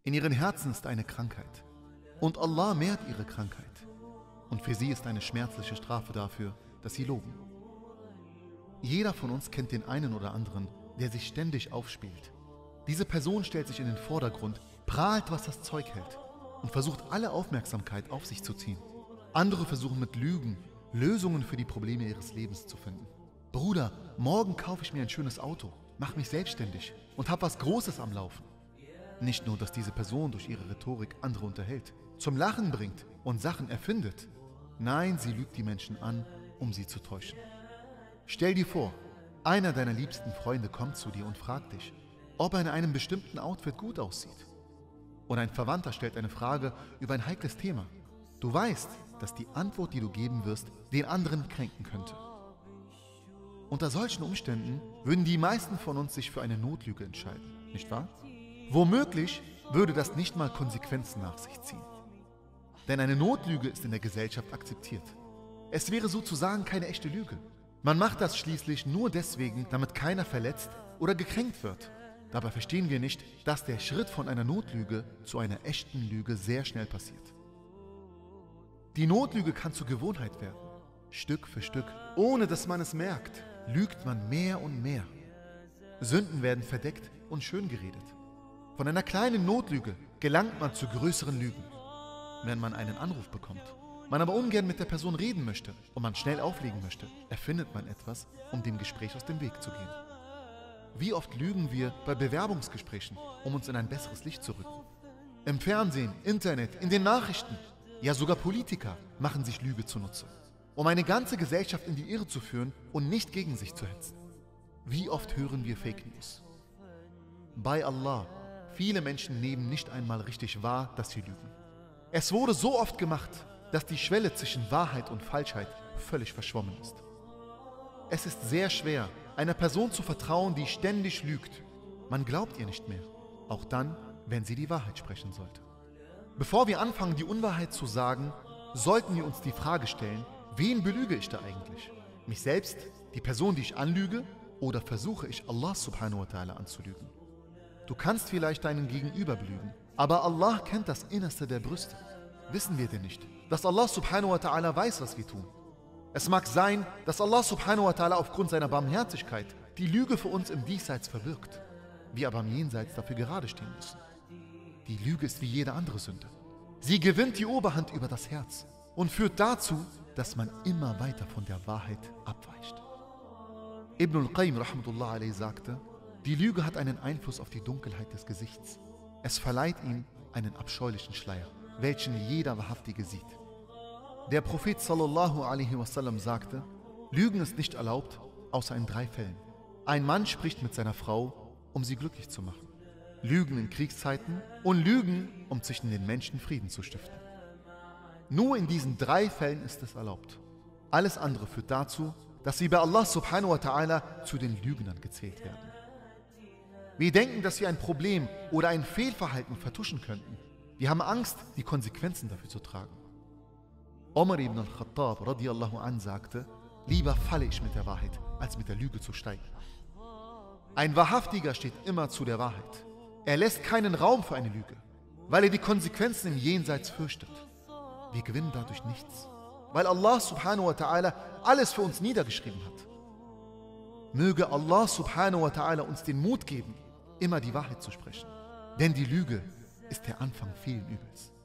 In ihren Herzen ist eine Krankheit. Und Allah mehrt ihre Krankheit. Und für sie ist eine schmerzliche Strafe dafür, dass sie loben. Jeder von uns kennt den einen oder anderen, der sich ständig aufspielt. Diese Person stellt sich in den Vordergrund, prahlt, was das Zeug hält und versucht, alle Aufmerksamkeit auf sich zu ziehen. Andere versuchen mit Lügen Lösungen für die Probleme ihres Lebens zu finden. Bruder, morgen kaufe ich mir ein schönes Auto, mache mich selbstständig und habe was Großes am Laufen. Nicht nur, dass diese Person durch ihre Rhetorik andere unterhält, zum Lachen bringt und Sachen erfindet. Nein, sie lügt die Menschen an, um sie zu täuschen. Stell dir vor, einer deiner liebsten Freunde kommt zu dir und fragt dich, ob er in einem bestimmten Outfit gut aussieht. Oder ein Verwandter stellt eine Frage über ein heikles Thema. Du weißt, dass die Antwort, die du geben wirst, den anderen kränken könnte. Unter solchen Umständen würden die meisten von uns sich für eine Notlüge entscheiden, nicht wahr? Womöglich würde das nicht mal Konsequenzen nach sich ziehen. Denn eine Notlüge ist in der Gesellschaft akzeptiert. Es wäre sozusagen keine echte Lüge. Man macht das schließlich nur deswegen, damit keiner verletzt oder gekränkt wird. Dabei verstehen wir nicht, dass der Schritt von einer Notlüge zu einer echten Lüge sehr schnell passiert. Die Notlüge kann zur Gewohnheit werden. Stück für Stück, ohne dass man es merkt, lügt man mehr und mehr. Sünden werden verdeckt und schön geredet. Von einer kleinen Notlüge gelangt man zu größeren Lügen. Wenn man einen Anruf bekommt, man aber ungern mit der Person reden möchte und man schnell auflegen möchte, erfindet man etwas, um dem Gespräch aus dem Weg zu gehen. Wie oft lügen wir bei Bewerbungsgesprächen, um uns in ein besseres Licht zu rücken? Im Fernsehen, Internet, in den Nachrichten, ja sogar Politiker machen sich Lüge zunutze, um eine ganze Gesellschaft in die Irre zu führen und nicht gegen sich zu hetzen. Wie oft hören wir Fake News? Bei Allah, viele Menschen nehmen nicht einmal richtig wahr, dass sie lügen. Es wurde so oft gemacht, dass die Schwelle zwischen Wahrheit und Falschheit völlig verschwommen ist. Es ist sehr schwer, einer Person zu vertrauen, die ständig lügt. Man glaubt ihr nicht mehr, auch dann, wenn sie die Wahrheit sprechen sollte. Bevor wir anfangen, die Unwahrheit zu sagen, sollten wir uns die Frage stellen, wen belüge ich da eigentlich? Mich selbst, die Person, die ich anlüge, oder versuche ich Allah subhanahu wa ta'ala anzulügen? Du kannst vielleicht deinen Gegenüber belügen, aber Allah kennt das Innerste der Brüste. Wissen wir denn nicht, dass Allah subhanahu wa ta'ala weiß, was wir tun? Es mag sein, dass Allah subhanahu wa ta'ala aufgrund seiner Barmherzigkeit die Lüge für uns im Diesseits verbirgt, wir aber im Jenseits dafür gerade stehen müssen. Die Lüge ist wie jede andere Sünde. Sie gewinnt die Oberhand über das Herz und führt dazu, dass man immer weiter von der Wahrheit abweicht. Ibn al-Qayyim rahmatullah alayhi sagte, die Lüge hat einen Einfluss auf die Dunkelheit des Gesichts. Es verleiht ihm einen abscheulichen Schleier, welchen jeder Wahrhaftige sieht. Der Prophet sallallahu alaihi wasallam sagte, Lügen ist nicht erlaubt, außer in 3 Fällen. Ein Mann spricht mit seiner Frau, um sie glücklich zu machen. Lügen in Kriegszeiten und Lügen, um zwischen den Menschen Frieden zu stiften. Nur in diesen 3 Fällen ist es erlaubt. Alles andere führt dazu, dass sie bei Allah subhanahu wa ta'ala zu den Lügnern gezählt werden. Wir denken, dass wir ein Problem oder ein Fehlverhalten vertuschen könnten. Wir haben Angst, die Konsequenzen dafür zu tragen. Omar ibn al-Khattab radiyallahu an sagte, lieber falle ich mit der Wahrheit, als mit der Lüge zu steigen. Ein Wahrhaftiger steht immer zu der Wahrheit. Er lässt keinen Raum für eine Lüge, weil er die Konsequenzen im Jenseits fürchtet. Wir gewinnen dadurch nichts, weil Allah subhanahu wa ta'ala alles für uns niedergeschrieben hat. Möge Allah subhanahu wa ta'ala uns den Mut geben, immer die Wahrheit zu sprechen. Denn die Lüge ist der Anfang vielen Übels.